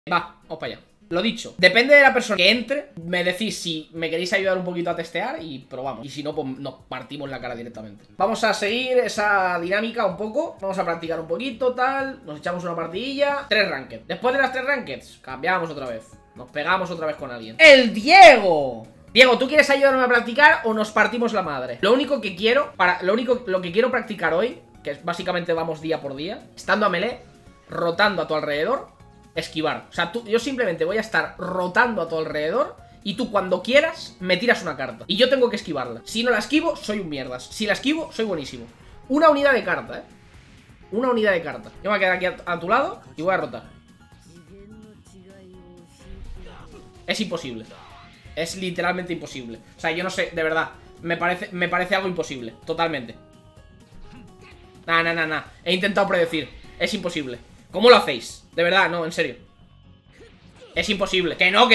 Va, vamos para allá. Lo dicho, depende de la persona que entre. Me decís si me queréis ayudar un poquito a testear y probamos. Y si no, pues nos partimos la cara directamente. Vamos a seguir esa dinámica un poco. Vamos a practicar un poquito, tal. Nos echamos una partidilla. 3 rankeds. Después de las 3 rankeds, cambiamos otra vez. Nos pegamos otra vez con alguien. ¡El Diego! Diego, ¿tú quieres ayudarme a practicar o nos partimos la madre? Lo único que quiero, lo que quiero practicar hoy, que es básicamente vamos día por día, estando a melee, rotando a tu alrededor, esquivar. O sea, yo simplemente voy a estar rotando a tu alrededor y tú cuando quieras me tiras una carta. Y yo tengo que esquivarla. Si no la esquivo, soy un mierdas. Si la esquivo, soy buenísimo. Una unidad de carta, Una unidad de carta. Yo me voy a quedar aquí a tu lado y voy a rotar. Es imposible. Es literalmente imposible. O sea, yo no sé, de verdad. Me parece algo imposible. Totalmente. Nah. He intentado predecir. Es imposible. ¿Cómo lo hacéis? De verdad, no, en serio. Es imposible. Que no.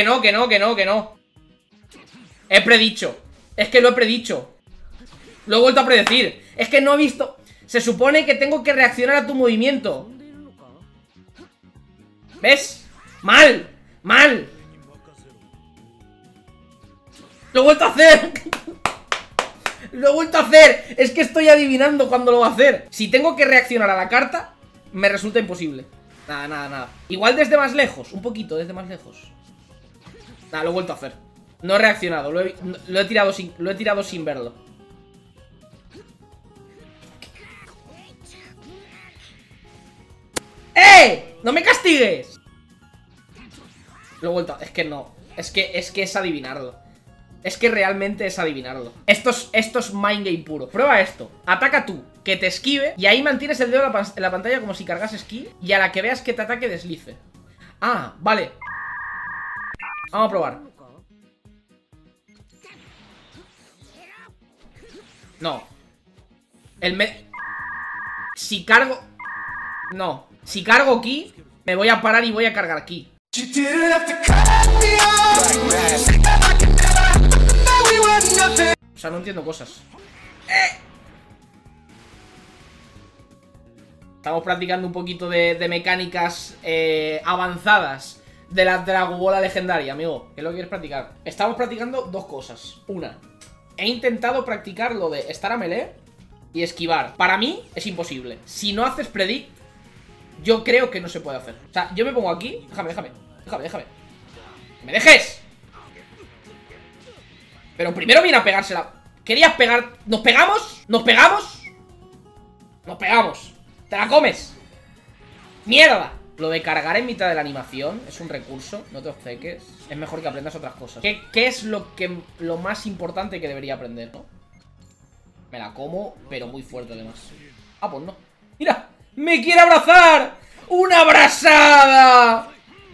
He predicho. Es que lo he predicho. Lo he vuelto a predecir. Es que no he visto. Se supone que tengo que reaccionar a tu movimiento. ¿Ves? Mal. Lo he vuelto a hacer. Lo he vuelto a hacer. Es que estoy adivinando cuándo lo va a hacer. Si tengo que reaccionar a la carta, me resulta imposible. Nada. Igual desde más lejos. Un poquito desde más lejos. Nada, lo he vuelto a hacer. No he reaccionado. Lo he tirado sin verlo. ¡Eh! ¡No me castigues! Lo he vuelto a... Es que no. Es que es adivinarlo. Es que realmente es adivinarlo. Esto es mind game puro. Prueba esto. Ataca tú, que te esquive. Y ahí mantienes el dedo en la pantalla como si cargas esquí. Y a la que veas que te ataque, deslice. Ah, vale. Vamos a probar. No. Si cargo... No. Si cargo aquí, me voy a parar y voy a cargar aquí. O sea, no entiendo cosas. Estamos practicando un poquito de mecánicas avanzadas de la Dragobola legendaria, amigo. ¿Qué es lo que quieres practicar? Estamos practicando dos cosas. Una, he intentado practicar lo de estar a melee y esquivar. Para mí es imposible. Si no haces predict, yo creo que no se puede hacer. O sea, yo me pongo aquí. Déjame. ¡Que me dejes! Pero primero viene a pegársela. ¿Querías pegar? ¿Nos pegamos? ¿Nos pegamos? Nos pegamos. ¡Te la comes! ¡Mierda! Lo de cargar en mitad de la animación es un recurso. No te obceques. Es mejor que aprendas otras cosas. ¿Qué es lo más importante que debería aprender, no? Me la como, pero muy fuerte además. Ah, pues no. ¡Mira! ¡Me quiere abrazar! ¡Una abrazada!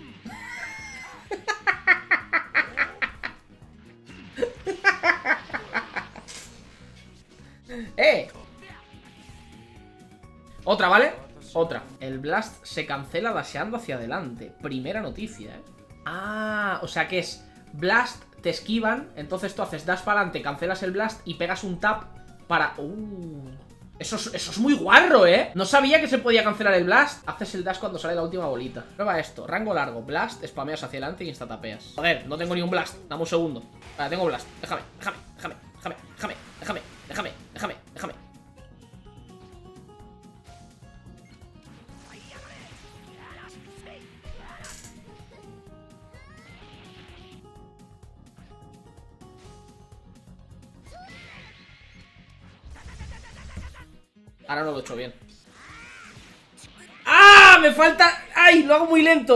Otra, ¿vale? Otra. El blast se cancela dasheando hacia adelante. Primera noticia, Ah, o sea que es blast, te esquivan, entonces tú haces dash para adelante, cancelas el blast y pegas un tap para... Eso es muy guarro, No sabía que se podía cancelar el blast. Haces el dash cuando sale la última bolita. Prueba esto, rango largo, blast, spameas hacia adelante y instatapeas. Joder, no tengo ni un blast, dame un segundo. Vale, tengo blast, déjame. Ahora no lo he hecho bien. ¡Ah! Me falta... ¡Ay! Lo hago muy lento,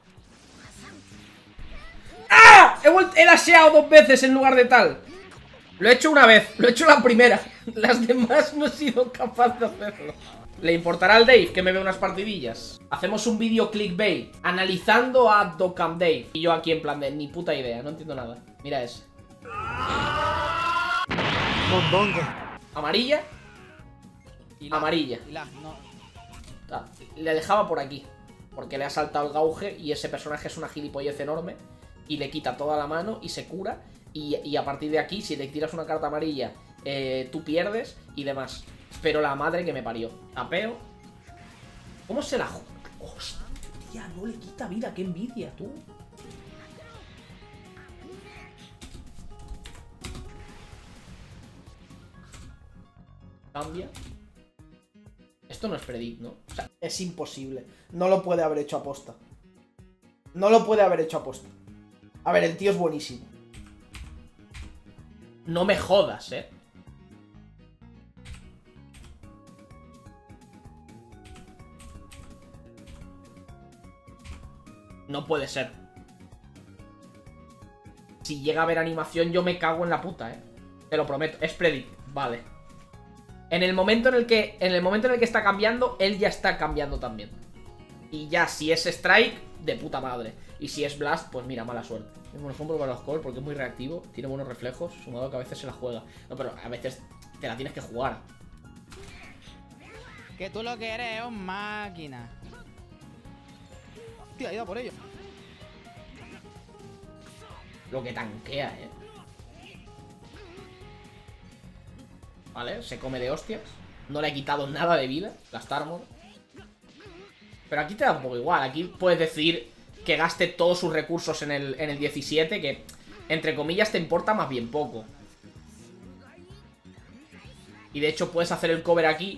¡Ah! He dasheado 2 veces en lugar de tal. Lo he hecho una vez. Lo he hecho la primera. Las demás no he sido capaz de hacerlo. ¿Le importará al Dave que me vea unas partidillas? Hacemos un vídeo clickbait analizando a Dokkan Dave. Y yo aquí en plan de ni puta idea. No entiendo nada. Mira ese. Amarilla. Amarilla. Le dejaba por aquí porque le ha saltado el gauge y ese personaje es una gilipollez enorme y le quita toda la mano y se cura y a partir de aquí si le tiras una carta amarilla tú pierdes y demás. Pero la madre que me parió. Tapeo. ¿Cómo se la... Hostia. Hostia, no le quita vida. Qué envidia, tú. Cambia. Esto no es predict, ¿no? O sea, es imposible. No lo puede haber hecho aposta. No lo puede haber hecho aposta. A ver, el tío es buenísimo. No me jodas, ¿eh? No puede ser. Si llega a haber animación, yo me cago en la puta, ¿eh? Te lo prometo. Es predict. Vale. En el momento en el que está cambiando, él ya está cambiando también. Y ya, si es strike, de puta madre. Y si es blast, pues mira, mala suerte. Es un ejemplo para los core porque es muy reactivo, tiene buenos reflejos, sumado que a veces se la juega. No, pero a veces te la tienes que jugar. Que tú lo que eres es un máquina. Hostia, ha ido por ello. Lo que tanquea, Vale, se come de hostias. No le ha quitado nada de vida, gastar armor. Pero aquí te da un poco igual. Aquí puedes decidir que gaste todos sus recursos en el 17, que entre comillas te importa más bien poco. Y de hecho puedes hacer el cover aquí.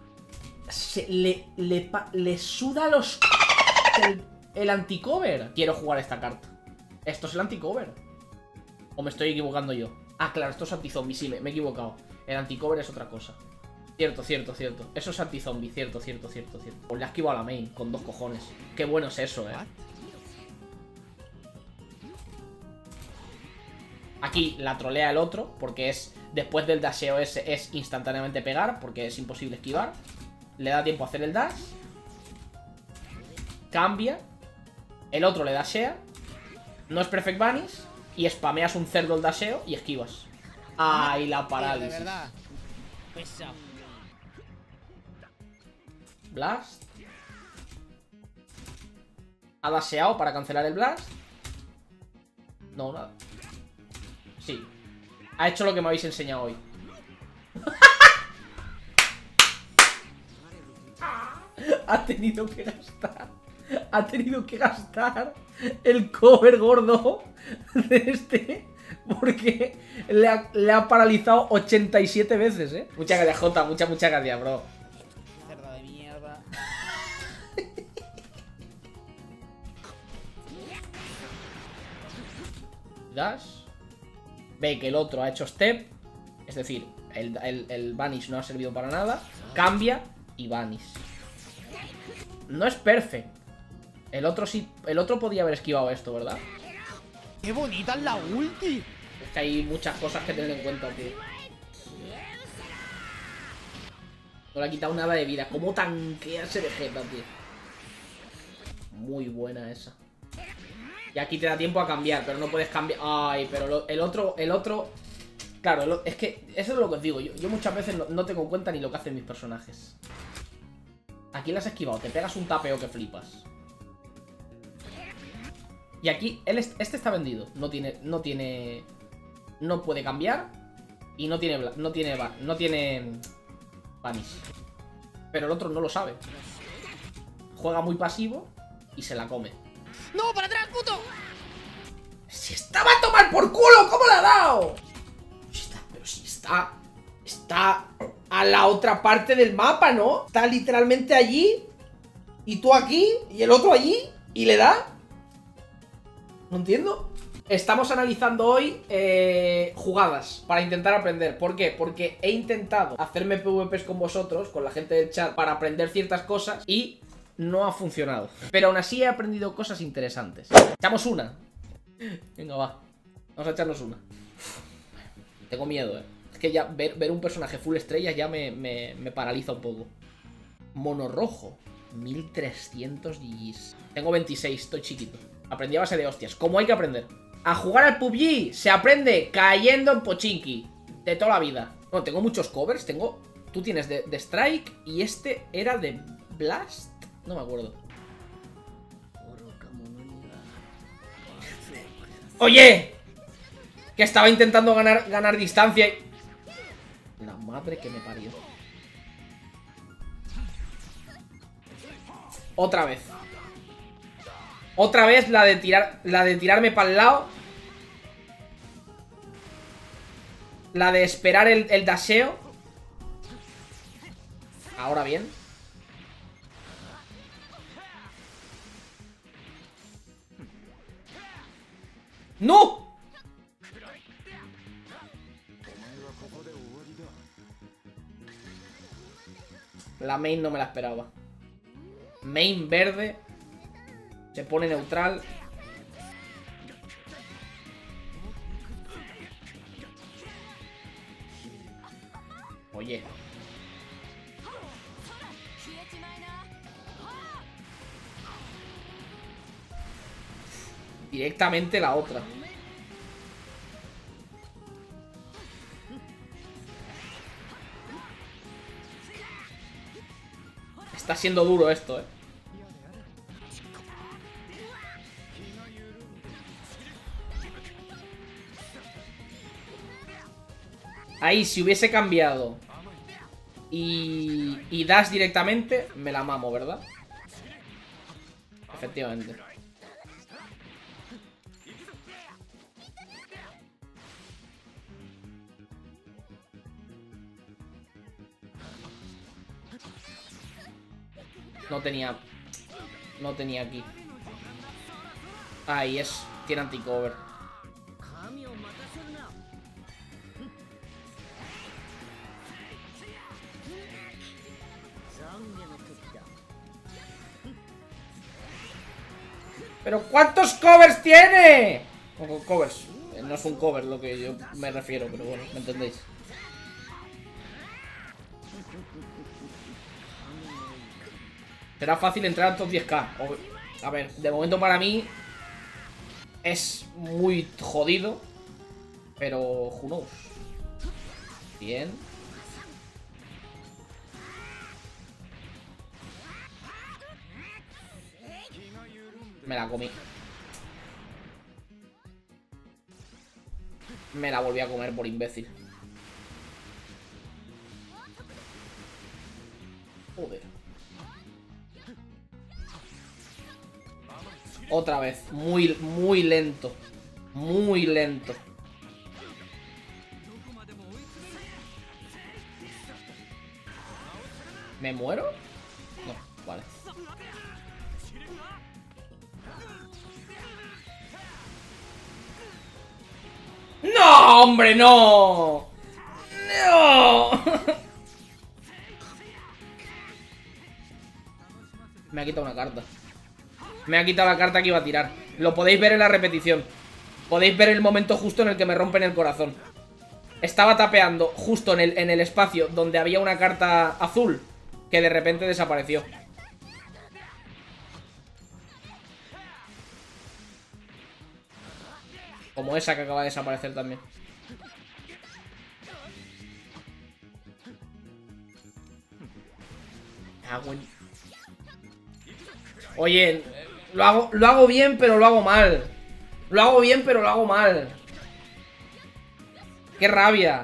Le suda los... El anti-cover. Quiero jugar esta carta. Esto es el anti-cover. ¿O me estoy equivocando yo? Ah, claro, esto es anti-zombie, sí, me he equivocado. El anti-cover es otra cosa. Cierto. Eso es anti-zombie, cierto. Pues le ha esquivado a la main, con 2 cojones. Qué bueno es eso, Aquí la trolea el otro, porque es... Después del dasheo ese es instantáneamente pegar, porque es imposible esquivar. Le da tiempo a hacer el dash. Cambia. El otro le dashea. No es perfect vanish. Y spameas un cerdo el dasheo y esquivas. ¡Ay, la parálisis! De verdad. Blast. Ha dasheado para cancelar el blast. No, nada. Sí. Ha hecho lo que me habéis enseñado hoy. Ha tenido que gastar. Ha tenido que gastar el cover gordo de este. Porque le ha paralizado 87 veces, Muchas gracias, Jota. Muchas gracias, bro. Cerda de mierda. Dash. Ve que el otro ha hecho step. Es decir, el vanish no ha servido para nada. Cambia y vanish. No es perfect. El otro sí. El otro podía haber esquivado esto, ¿verdad? ¡Qué bonita es la ulti! Es que hay muchas cosas que tener en cuenta, tío. No le ha quitado nada de vida. ¿Cómo tanquea ese Vegeta, tío? Muy buena esa. Y aquí te da tiempo a cambiar, pero no puedes cambiar. Ay, pero el otro... Claro, es que eso es lo que os digo. Yo muchas veces no tengo en cuenta ni lo que hacen mis personajes. Aquí le has esquivado, te pegas un tapeo que flipas. Y aquí, este está vendido. No puede cambiar. Y no tiene vanish. Pero el otro no lo sabe. Juega muy pasivo y se la come. ¡No, para atrás, puto! ¡Si estaba a tomar por culo! ¿Cómo le ha dado? Pero si está... Está a la otra parte del mapa, ¿no? Está literalmente allí. Y tú aquí. Y el otro allí. Y le da. No entiendo. Estamos analizando hoy jugadas para intentar aprender. ¿Por qué? Porque he intentado hacerme PvPs con vosotros, con la gente del chat, para aprender ciertas cosas y no ha funcionado. Pero aún así he aprendido cosas interesantes. Echamos una. Venga, va. Vamos a echarnos una. Tengo miedo, Es que ya ver un personaje full estrellas ya me paraliza un poco. Mono rojo. 1300 GGs. Tengo 26, estoy chiquito. Aprendí a base de hostias. ¿Cómo hay que aprender? A jugar al PUBG se aprende cayendo en pochinki. De toda la vida. Bueno, tengo muchos covers. Tú tienes de Strike y este era de Blast. No me acuerdo. ¡Oye! Que estaba intentando ganar distancia y... La madre que me parió. Otra vez. Otra vez la de tirarme para el lado. La de esperar el dasheo. Ahora bien. ¡No! La main no me la esperaba. Main verde. Se pone neutral. Oye. Directamente la otra. Está siendo duro esto, Ahí, si hubiese cambiado y dash directamente, me la mamo, ¿verdad? Efectivamente. No tenía aquí. Ahí es. Tiene anti-cover. ¿Pero cuántos covers tiene? O covers. No es un cover lo que yo me refiero, pero bueno, ¿me entendéis? Será fácil entrar a top 10k. A ver, de momento para mí es muy jodido, pero who knows. Bien. Me la comí. Me la volví a comer por imbécil. Joder. Otra vez. Muy lento. Muy lento. ¿Me muero? No, vale. ¡No, hombre, no! ¡No! Me ha quitado una carta. Me ha quitado la carta que iba a tirar. Lo podéis ver en la repetición. Podéis ver el momento justo en el que me rompen el corazón. Estaba tapeando justo en el espacio donde había una carta azul que de repente desapareció. Como esa que acaba de desaparecer también. Oye, lo hago bien, pero lo hago mal. Lo hago bien, pero lo hago mal. ¡Qué rabia!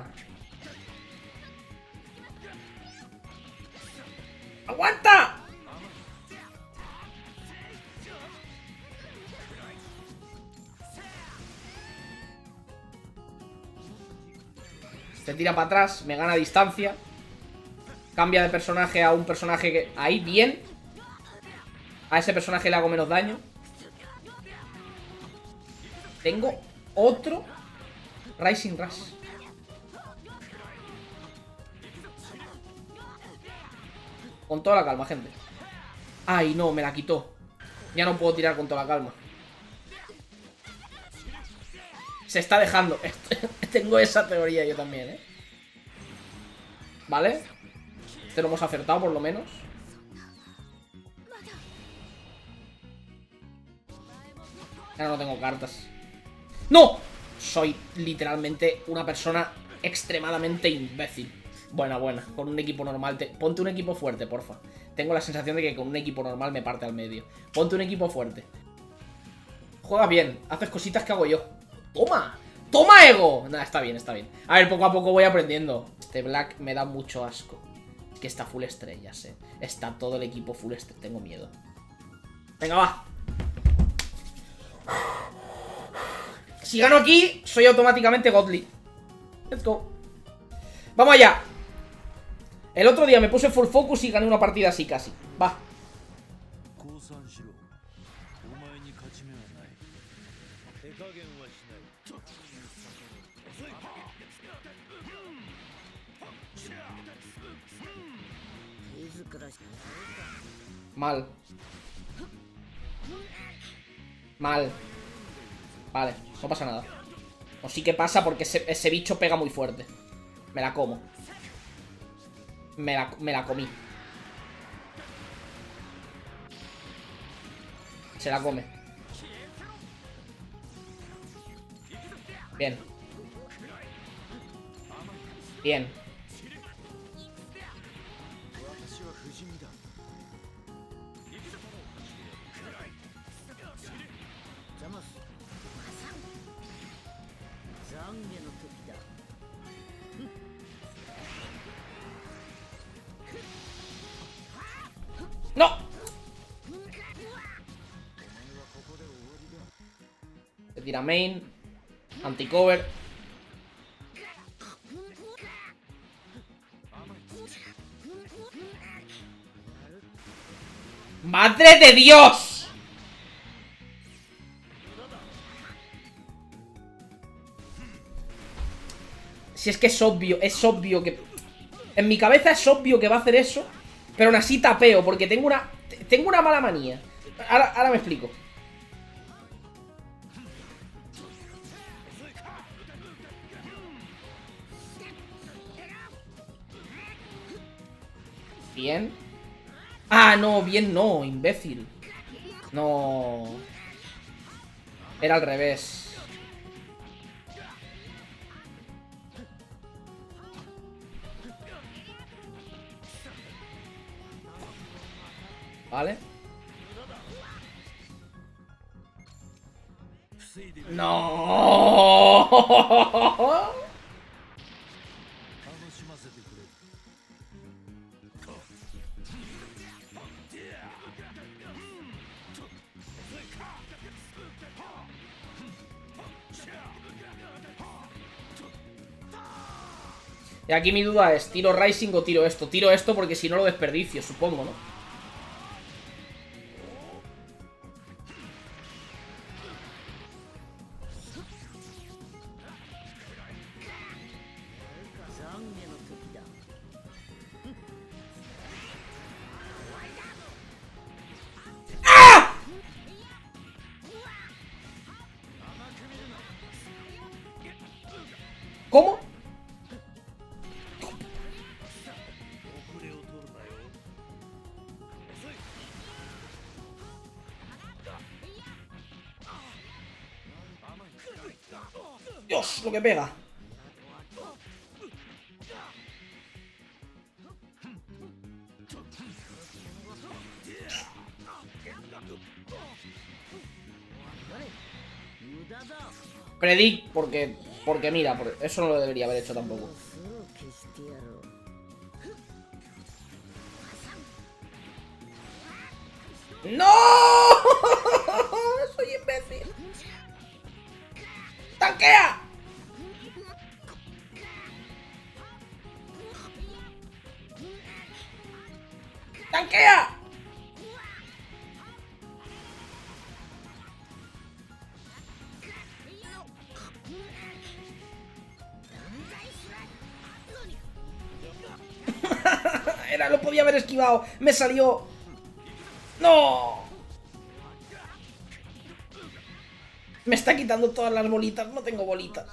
¡Aguanta! Se tira para atrás, me gana distancia. Cambia de personaje a un personaje que... Ahí, bien. A ese personaje le hago menos daño. Tengo otro Rising Rush. Con toda la calma, gente. Ay, no, me la quitó. Ya no puedo tirar con toda la calma. Se está dejando. Tengo esa teoría yo también, ¿Vale? Este lo hemos acertado por lo menos. Ya no tengo cartas. ¡No! Soy literalmente una persona extremadamente imbécil. Buena. Con un equipo normal ponte un equipo fuerte, porfa. Tengo la sensación de que con un equipo normal me parte al medio. Ponte un equipo fuerte. Juega bien. Haces cositas que hago yo. ¡Toma! ¡Toma, ego! Nada, está bien. A ver, poco a poco voy aprendiendo. Este Black me da mucho asco. Es que está full estrellas, Está todo el equipo full estrellas. Tengo miedo. Venga, va. Si gano aquí, soy automáticamente Godly. Let's go. Vamos allá. El otro día me puse full focus y gané una partida así casi. Va. Mal. Mal. Vale, no pasa nada. O sí que pasa porque ese bicho pega muy fuerte. Me la como. Me la comí. Se la come. Bien. Bien. ¡No! Se tira main. Anti-cover. ¡Madre de Dios! Si es que es obvio que... En mi cabeza es obvio que va a hacer eso, pero aún así tapeo, porque tengo una mala manía. Ahora me explico. Bien. Ah, no, bien no, imbécil. No. Era al revés. Vale. No. Y aquí mi duda es, ¿tiro Rising o tiro esto? Tiro esto porque si no lo desperdicio, supongo, ¿no? ¿Cómo? Dios, lo que pega. Predict porque mira, eso no lo debería haber hecho tampoco. ¡No! ¡Soy imbécil! ¡Tanquea! ¡Tanquea! Lo podía haber esquivado. Me salió. ¡No! Me está quitando todas las bolitas. No tengo bolitas.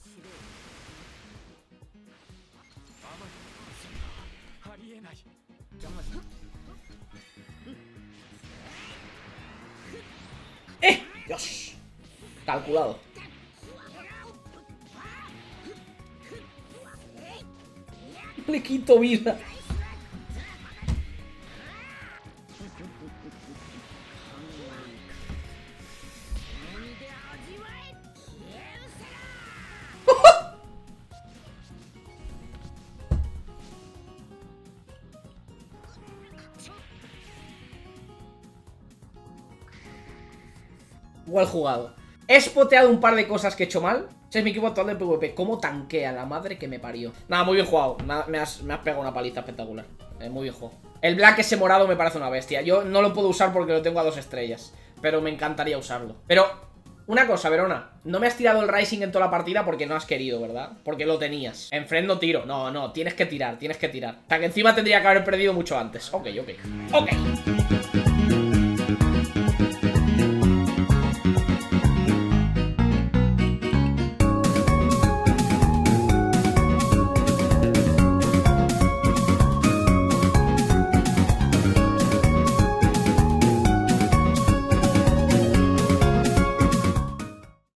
Dios. Calculado. Le quito vida. Igual jugado. He spoteado un par de cosas que he hecho mal. Ese es mi equipo actual de PvP. ¿Cómo tanquea? La madre que me parió. Nada, muy bien jugado. Me has pegado una paliza espectacular. Muy bien jugado. El Black ese morado me parece una bestia. Yo no lo puedo usar porque lo tengo a 2 estrellas. Pero me encantaría usarlo. Pero, una cosa, Verona. No me has tirado el Rising en toda la partida porque no has querido, ¿verdad? Porque lo tenías. En friend no tiro. No, no, tienes que tirar, tienes que tirar. O sea que encima tendría que haber perdido mucho antes. Ok.